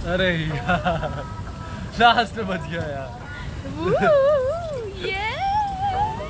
अरे यार लास्ट में बच गया यार। ये